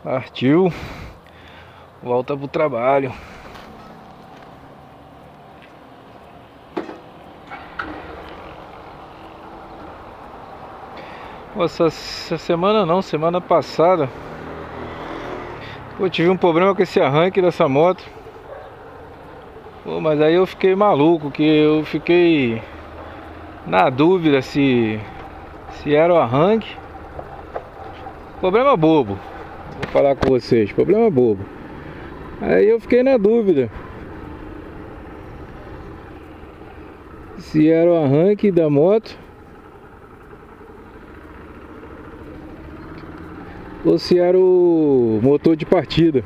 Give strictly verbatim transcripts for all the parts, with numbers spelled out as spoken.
Partiu. Volta pro trabalho. Essa, essa semana não, semana passada eu tive um problema com esse arranque dessa moto. Pô, mas aí eu fiquei maluco, que eu fiquei na dúvida se se era o arranque. Problema bobo, vou falar com vocês, problema bobo. Aí eu fiquei na dúvida se era o arranque da moto ou se era o motor de partida.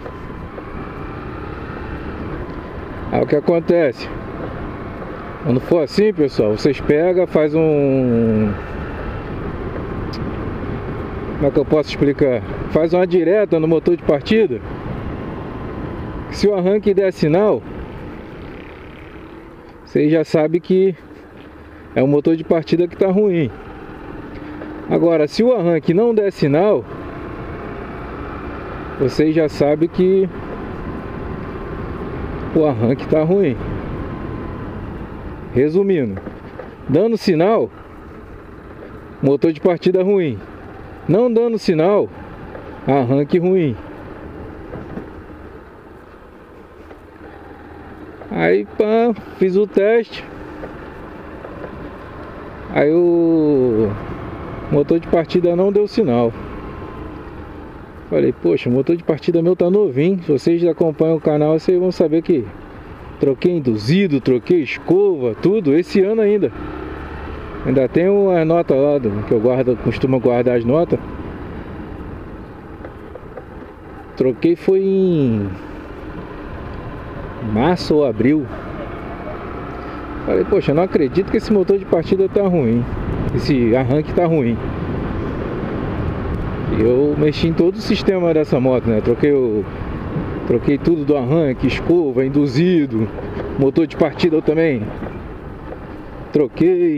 Aí o que acontece? Quando for assim, pessoal, vocês pegam, faz um... Como é que eu posso explicar? Faz uma direta no motor de partida. Se o arranque der sinal, vocês já sabem que é o motor de partida que está ruim. Agora, se o arranque não der sinal, vocês já sabem que o arranque está ruim. Resumindo, dando sinal, motor de partida ruim. Não dando sinal, arranque ruim. Aí pá, fiz o teste. Aí o motor de partida não deu sinal. Falei, poxa, o motor de partida meu tá novinho. Se vocês acompanham o canal, vocês vão saber que troquei induzido, troquei escova, tudo, esse ano ainda. Ainda tem uma nota lá do, que eu guardo, costumo guardar as notas. Troquei foi em março ou abril. Falei, poxa, não acredito que esse motor de partida tá ruim. Esse arranque tá ruim. Eu mexi em todo o sistema dessa moto, né? Troquei o... Troquei tudo do arranque, escova, induzido, motor de partida eu também troquei.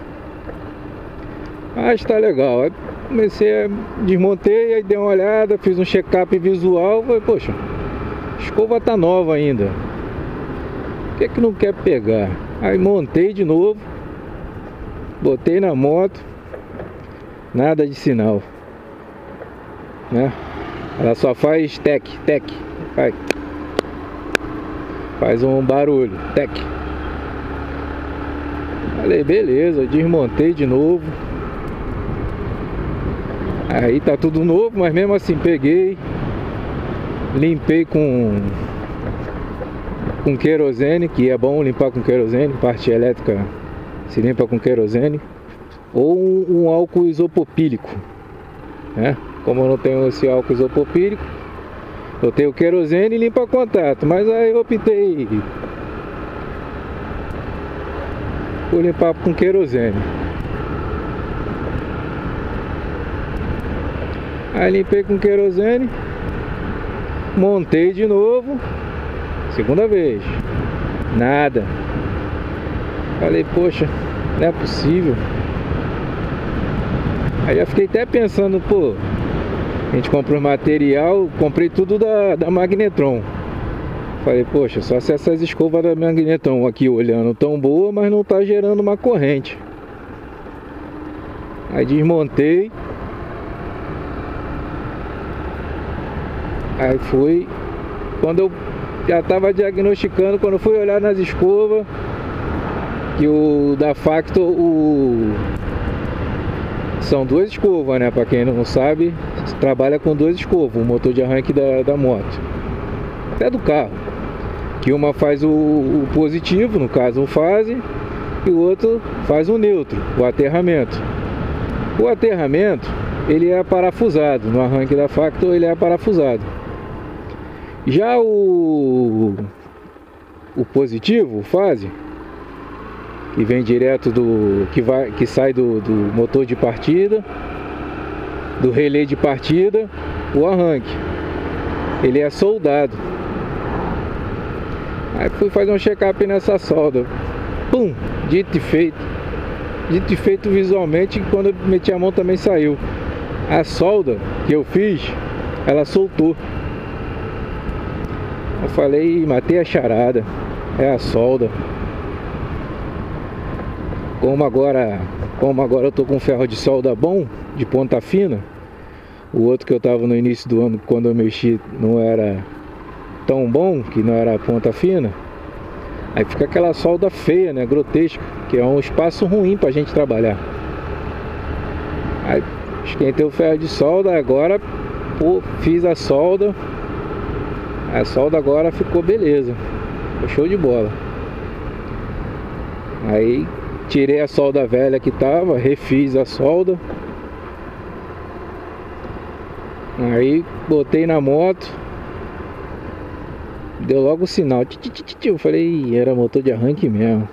Ah, está legal. Aí comecei a... Desmontei, aí dei uma olhada, fiz um check-up visual. Falei, poxa, a escova tá nova ainda. Por que é que não quer pegar? Aí montei de novo, botei na moto, nada de sinal, né? Ela só faz tec, tec, faz, faz um barulho, tec. Falei, beleza, desmontei de novo. Aí tá tudo novo, mas mesmo assim peguei, limpei com com querosene, que é bom limpar com querosene, parte elétrica se limpa com querosene, ou um, um álcool isopropílico, né? Como eu não tenho esse álcool isopropílico, eu tenho querosene e limpa contato, mas aí eu optei por limpar com querosene. Aí limpei com querosene, montei de novo, segunda vez, nada. Falei, poxa, não é possível. Aí eu fiquei até pensando, pô, a gente comprou material, comprei tudo da, da Magnetron. Falei, poxa, só se essas escovas da Magnetron aqui olhando tão boa, mas não tá gerando uma corrente. Aí desmontei. Aí fui, quando eu já estava diagnosticando, quando eu fui olhar nas escovas, que o da Factor, o... são duas escovas, né? Para quem não sabe, trabalha com duas escovas, o motor de arranque da, da moto, até do carro, que uma faz o, o positivo, no caso o fase, e o outro faz o neutro, o aterramento. O aterramento, ele é parafusado, no arranque da Factor ele é parafusado. Já o, o positivo, o fase, que vem direto do, que vai, que sai do, do motor de partida, do relé de partida, o arranque, ele é soldado. Aí fui fazer um check-up nessa solda, pum, dito e feito, dito e feito visualmente, quando eu meti a mão também saiu. A solda que eu fiz ela soltou. Eu falei, matei a charada. É a solda. Como agora, como agora eu tô com ferro de solda bom, de ponta fina. O outro que eu tava no início do ano, quando eu mexi, não era tão bom, que não era ponta fina. Aí fica aquela solda feia, né, grotesca, que é um espaço ruim pra gente trabalhar. Aí esquentei o ferro de solda, agora pô, fiz a solda. A solda agora ficou beleza, ficou show de bola. Aí tirei a solda velha que tava, refiz a solda. Aí botei na moto. Deu logo o sinal. Eu falei, era motor de arranque mesmo.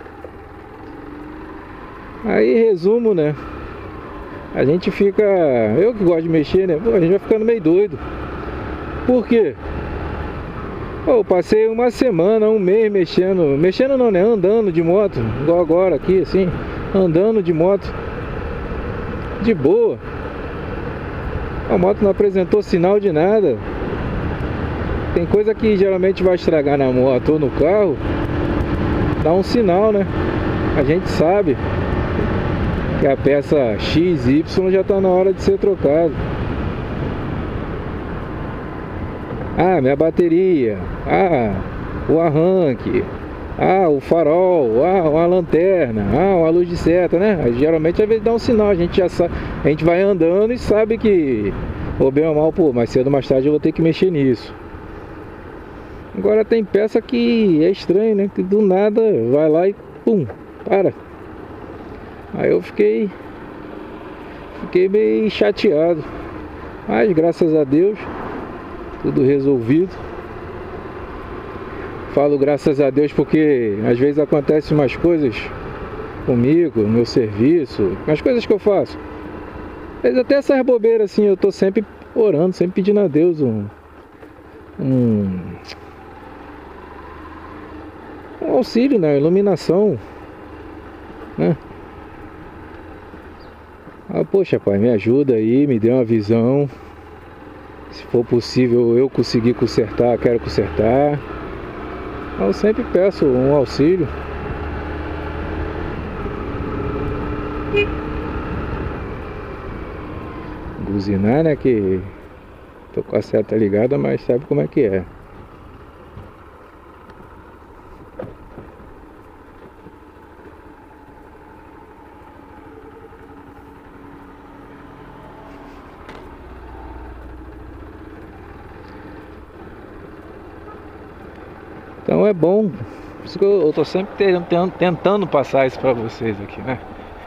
Aí resumo, né? A gente fica... Eu que gosto de mexer, né? Pô, a gente vai ficando meio doido. Por quê? Pô, eu passei uma semana, um mês mexendo. Mexendo não, né? Andando de moto. Igual agora aqui, assim. Andando de moto. De boa. A moto não apresentou sinal de nada. Tem coisa que geralmente vai estragar na moto ou no carro. Dá um sinal, né? A gente sabe que a peça X Y já está na hora de ser trocada. Ah, minha bateria. Ah, o arranque. Ah, o farol. Ah, uma lanterna. Ah, uma luz de seta, né? Aí, geralmente às vezes dá um sinal. A gente já sabe. A gente vai andando e sabe que, ou bem ou mal, pô, mais cedo ou mais tarde eu vou ter que mexer nisso. Agora tem peça que é estranho, né? Que do nada vai lá e pum, para. Aí eu fiquei Fiquei meio chateado. Mas graças a Deus tudo resolvido. Falo graças a Deus porque às vezes acontecem umas coisas comigo, no meu serviço, as coisas que eu faço. Mas até essas bobeiras assim, eu tô sempre orando, sempre pedindo a Deus um um, um auxílio na iluminação, né? Ah, poxa, pai, me ajuda aí, me dê uma visão. Se for possível eu conseguir consertar, quero consertar. Eu sempre peço um auxílio. Buzinar, né, que tô com a seta ligada, mas sabe como é que é. Então é bom, por isso que eu, eu tô sempre tentando passar isso pra vocês aqui, né?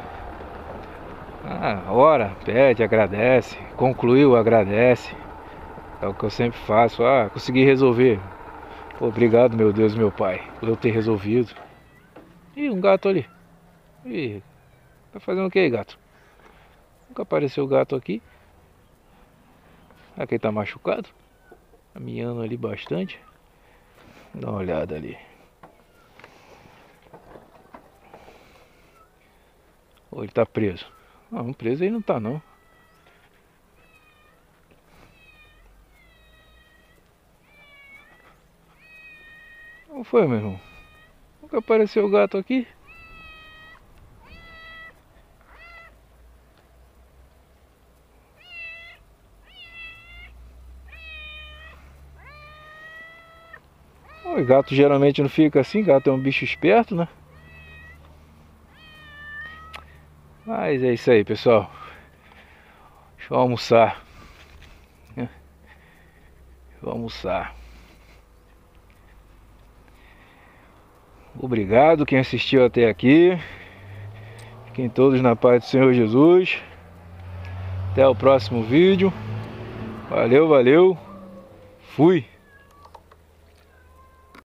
Ah, ora, pede, agradece, concluiu, agradece. É o que eu sempre faço. Ah, consegui resolver. Obrigado, meu Deus, meu Pai, por eu ter resolvido. Ih, um gato ali. Ih, tá fazendo o que aí, gato? Nunca apareceu o gato aqui. Aqui tá machucado. Tá miando ali bastante. Dá uma olhada ali. Ou ele tá preso? Não, preso aí não tá não. Como foi, meu irmão? Nunca apareceu o gato aqui? O gato geralmente não fica assim, gato é um bicho esperto, né? Mas é isso aí, pessoal. Deixa eu almoçar. Vou almoçar. Obrigado quem assistiu até aqui. Fiquem todos na paz do Senhor Jesus. Até o próximo vídeo. Valeu, valeu. Fui.